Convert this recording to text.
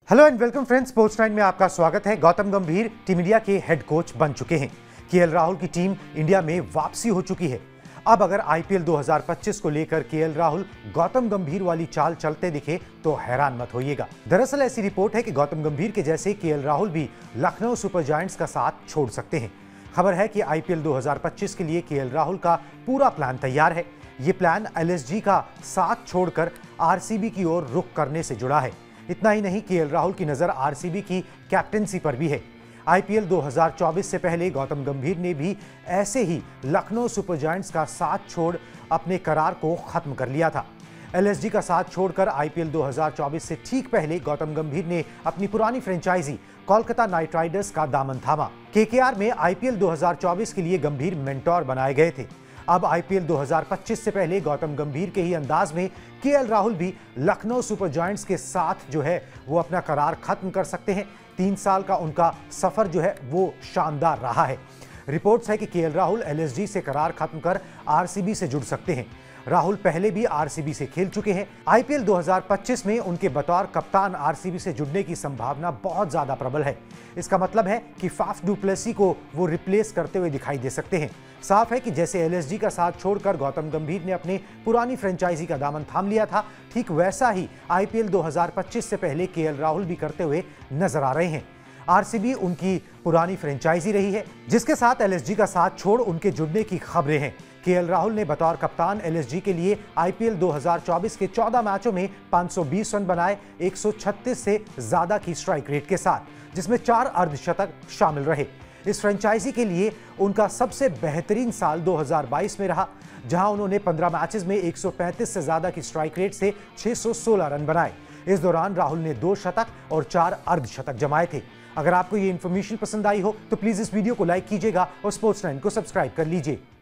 Hello and welcome friends, sports nine में आपका स्वागत है। गौतम गंभीर टीम इंडिया के हेड कोच बन चुके हैं। केएल राहुल की टीम इंडिया में वापसी हो चुकी है। अब अगर आईपीएल 2025 को लेकर केएल राहुल गौतम गंभीर वाली चाल चलते दिखे तो हैरान मत होइएगा। दरअसल ऐसी रिपोर्ट है कि गौतम गंभीर के जैसे केएल राहुल भी लखनऊ सुपर जायंट्स का साथ छोड़ सकते हैं। खबर है कि आईपीएल 2025 के लिए केएल राहुल का पूरा प्लान तैयार है। ये प्लान एलएसजी का साथ छोड़कर आरसीबी की ओर रुख करने से जुड़ा है। इतना ही नहीं, केएल राहुल की नजर आरसीबी की कैप्टेंसी पर भी है। आईपीएल 2024 से पहले गौतम गंभीर ने भी ऐसे ही लखनऊ सुपर जायंट्स का साथ छोड़ अपने करार को खत्म कर लिया था। एलएसजी का साथ छोड़कर आईपीएल 2024 से ठीक पहले गौतम गंभीर ने अपनी पुरानी फ्रेंचाइजी कोलकाता नाइट राइडर्स का दामन थामा। केकेआर में आईपीएल 2024 के लिए गंभीर मेंटोर बनाए गए थे। अब आईपीएल 2025 से पहले गौतम गंभीर के ही अंदाज में केएल राहुल भी लखनऊ सुपर जायंट्स के साथ जो है वो अपना करार खत्म कर सकते हैं। 3 साल का उनका सफर जो है वो शानदार रहा है। रिपोर्ट्स है कि केएल राहुल एलएसजी से करार खत्म कर आरसीबी से जुड़ सकते हैं। राहुल पहले भी आरसीबी से खेल चुके हैं। आईपीएल 2025 में उनके बतौर कप्तान आरसीबी से जुड़ने की संभावना बहुत ज्यादा प्रबल है। इसका मतलब है कि फाफ डू प्लेसी को वो रिप्लेस करते हुए दिखाई दे सकते हैं। साफ है कि जैसे एलएसजी का साथ छोड़कर गौतम गंभीर ने अपने पुरानी फ्रेंचाइजी का दामन थाम लिया था, ठीक वैसा ही आईपीएल 2025 से पहले केएल राहुल भी करते हुए नजर आ रहे हैं। आरसीबी उनकी पुरानी फ्रेंचाइजी रही है, जिसके साथ एलएसजी का साथ छोड़ उनके जुड़ने की खबरें हैं। केएल राहुल ने बतौर कप्तान एलएसजी के लिए आईपीएल 2024 के 14 मैचों में 520 रन बनाए, 136 से ज्यादा की स्ट्राइक रेट के साथ, जिसमें 4 अर्धशतक शामिल रहे। इस फ्रेंचाइजी के लिए उनका सबसे बेहतरीन साल 2022 में रहा, जहां उन्होंने 15 मैचेस में 135 से ज्यादा की स्ट्राइक रेट से 616 रन बनाए। इस दौरान राहुल ने 2 शतक और 4 अर्धशतक जमाए थे। अगर आपको ये इन्फॉर्मेशन पसंद आई हो तो प्लीज इस वीडियो को लाइक कीजिएगा और स्पोर्ट्स नाइन को सब्सक्राइब कर लीजिए।